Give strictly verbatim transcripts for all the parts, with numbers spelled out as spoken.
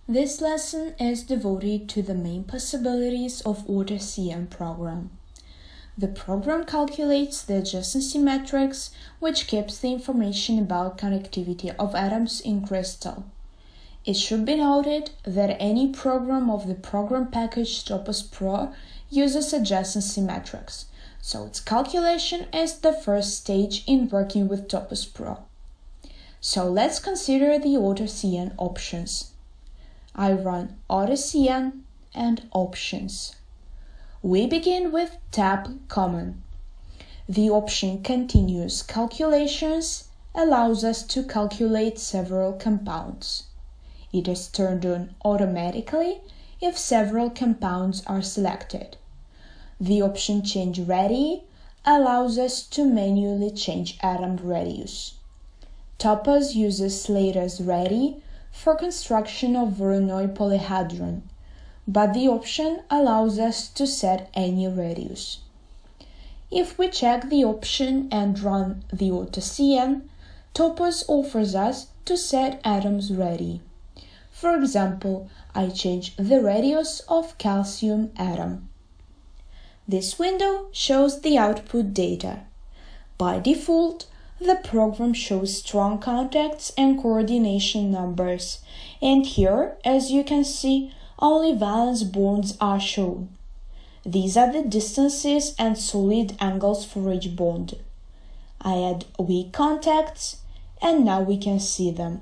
This lesson is devoted to the main possibilities of AutoCN program. The program calculates the adjacency matrix, which keeps the information about connectivity of atoms in crystal. It should be noted that any program of the program package ToposPro uses adjacency matrix, so its calculation is the first stage in working with ToposPro. So let's consider the AutoCN options. I run AutoCN and Options. We begin with tab Common. The option Continuous Calculations allows us to calculate several compounds. It is turned on automatically if several compounds are selected. The option Change Ready allows us to manually change atom radius. Topos uses latest ready for construction of Voronoi polyhedron, but the option allows us to set any radius. If we check the option and run the AutoCN, Topos offers us to set atoms ready. For example, I change the radius of calcium atom. This window shows the output data. By default, the program shows strong contacts and coordination numbers, and here, as you can see, only valence bonds are shown. These are the distances and solid angles for each bond. I add weak contacts, and now we can see them.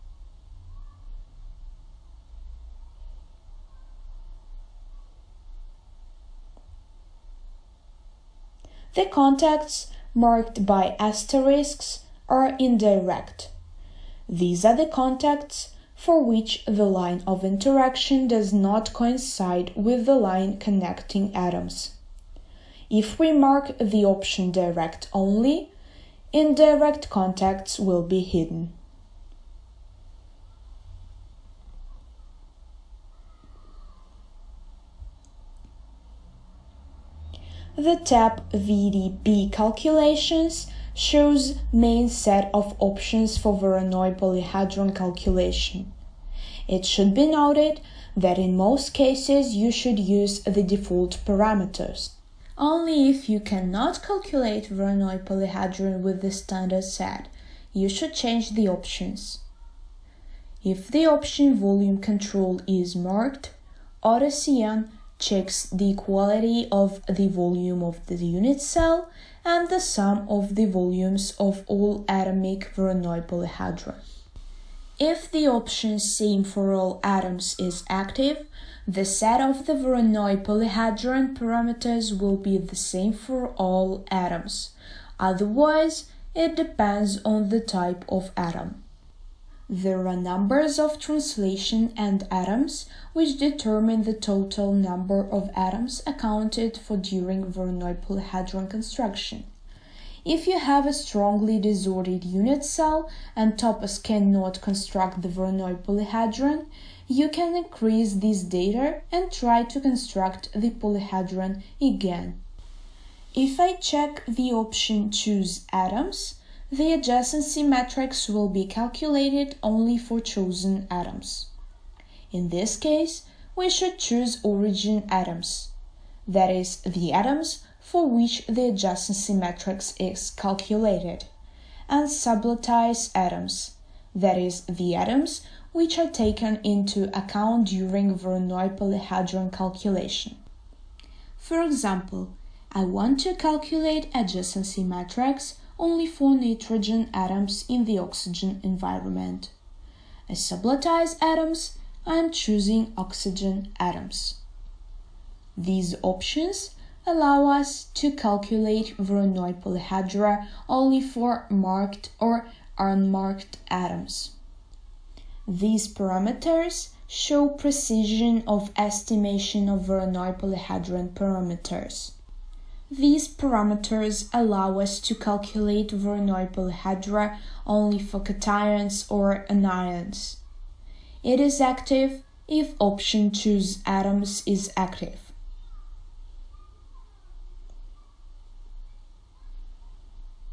The contacts marked by asterisks are indirect. These are the contacts for which the line of interaction does not coincide with the line connecting atoms. If we mark the option Direct only, indirect contacts will be hidden. The tab V D P Calculations shows main set of options for Voronoi polyhedron calculation. It should be noted that in most cases you should use the default parameters. Only if you cannot calculate Voronoi polyhedron with the standard set, you should change the options. If the option Volume Control is marked, AutoCN checks the equality of the volume of the unit cell and the sum of the volumes of all atomic Voronoi polyhedron. If the option Same for all atoms is active, the set of the Voronoi polyhedron parameters will be the same for all atoms. Otherwise, it depends on the type of atom. There are numbers of translation and atoms which determine the total number of atoms accounted for during Voronoi polyhedron construction. If you have a strongly disordered unit cell and Topos cannot construct the Voronoi polyhedron, you can increase this data and try to construct the polyhedron again. If I check the option Choose Atoms, the adjacency matrix will be calculated only for chosen atoms. In this case, we should choose origin atoms, that is, the atoms for which the adjacency matrix is calculated, and sublattice atoms, that is, the atoms which are taken into account during Voronoi polyhedron calculation. For example, I want to calculate adjacency matrix only for nitrogen atoms in the oxygen environment. As sublattice atoms, I am choosing oxygen atoms. These options allow us to calculate Voronoi polyhedra only for marked or unmarked atoms. These parameters show precision of estimation of Voronoi polyhedron parameters. These parameters allow us to calculate Voronoi polyhedra only for cations or anions. It is active if option Choose Atoms is active.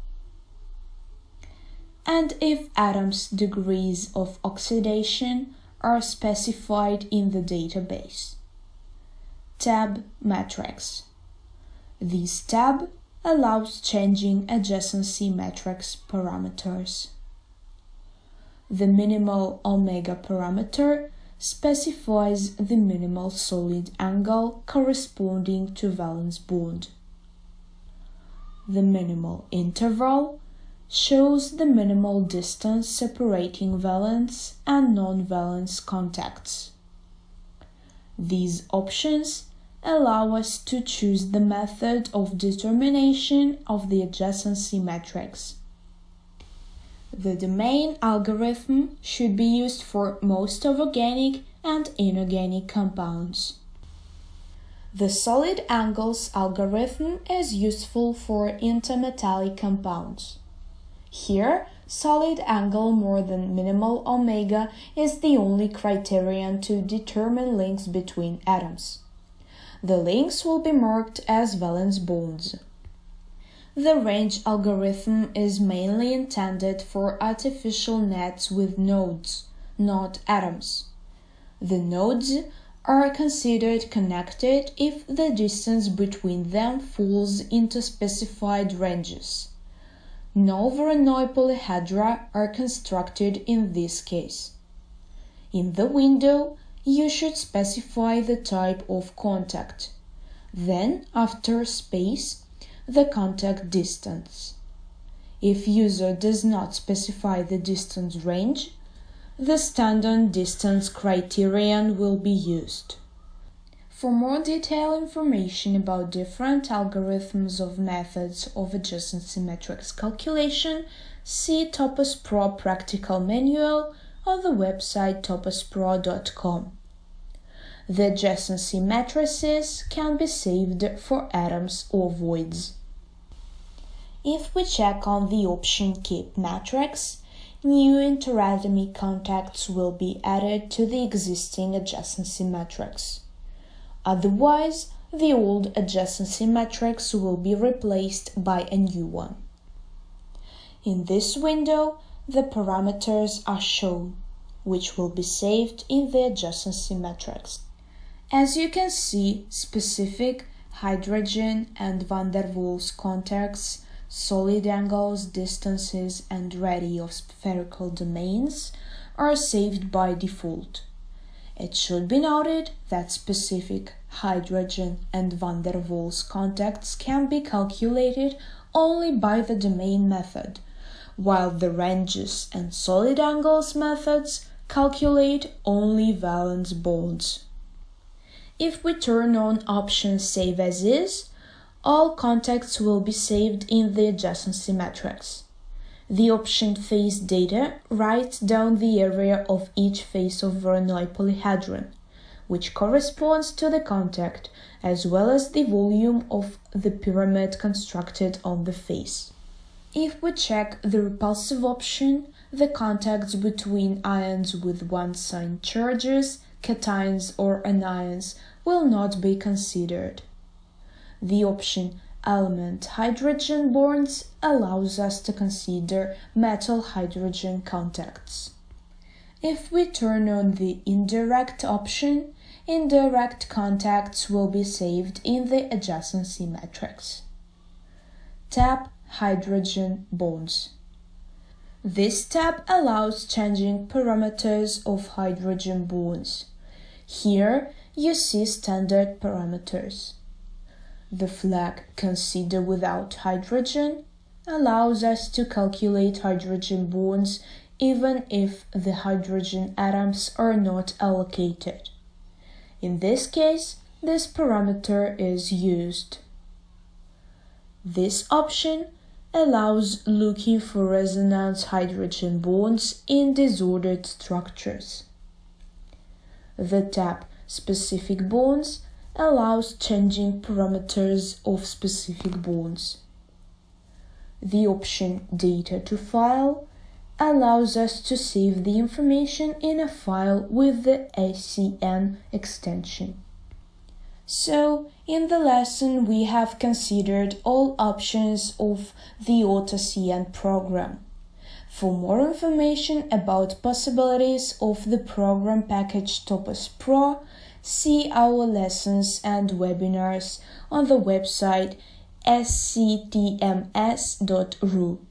And if atoms' degrees of oxidation are specified in the database. Tab matrix. This tab allows changing adjacency matrix parameters. The minimal omega parameter specifies the minimal solid angle corresponding to valence bond. The minimal interval shows the minimal distance separating valence and non-valence contacts. These options allow us to choose the method of determination of the adjacency matrix. The domain algorithm should be used for most of organic and inorganic compounds. The solid angles algorithm is useful for intermetallic compounds. Here, solid angle more than minimal omega is the only criterion to determine links between atoms. The links will be marked as valence bonds. The range algorithm is mainly intended for artificial nets with nodes, not atoms. The nodes are considered connected if the distance between them falls into specified ranges. No Voronoi polyhedra are constructed in this case. In the window, you should specify the type of contact. Then, after space, the contact distance. If user does not specify the distance range, the standard distance criterion will be used. For more detailed information about different algorithms of methods of adjacency matrix calculation, see ToposPro practical manual on the website topos pro dot com. The adjacency matrices can be saved for atoms or voids. If we check on the option Keep Matrix, new interatomic contacts will be added to the existing adjacency matrix. Otherwise, the old adjacency matrix will be replaced by a new one. In this window, the parameters are shown, which will be saved in the adjacency matrix. As you can see, specific, hydrogen and van der Waals contacts, solid angles, distances, and radii of spherical domains are saved by default. It should be noted that specific, hydrogen, and van der Waals contacts can be calculated only by the domain method, while the ranges and solid angles methods calculate only valence bonds. If we turn on option Save as Is, all contacts will be saved in the adjacency matrix. The option Face Data writes down the area of each face of Voronoi polyhedron, which corresponds to the contact, as well as the volume of the pyramid constructed on the face. If we check the repulsive option, the contacts between ions with one-sign charges, cations or anions will not be considered. The option Element Hydrogen Bonds allows us to consider metal hydrogen contacts. If we turn on the Indirect option, indirect contacts will be saved in the adjacency matrix. Tab Hydrogen Bonds. This tab allows changing parameters of hydrogen bonds. Here you see standard parameters. The flag Consider without hydrogen allows us to calculate hydrogen bonds even if the hydrogen atoms are not allocated. In this case, this parameter is used. This option allows looking for resonance hydrogen bonds in disordered structures. The tab Specific Bonds allows changing parameters of specific bonds. The option Data to File allows us to save the information in a file with the A C N extension. So, in the lesson we have considered all options of the AutoCN program. For more information about possibilities of the program package ToposPro, see our lessons and webinars on the website s c t m s dot r u.